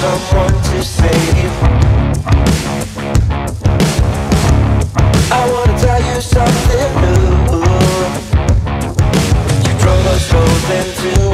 someone to save. I wanna tell you something new. You drove us both into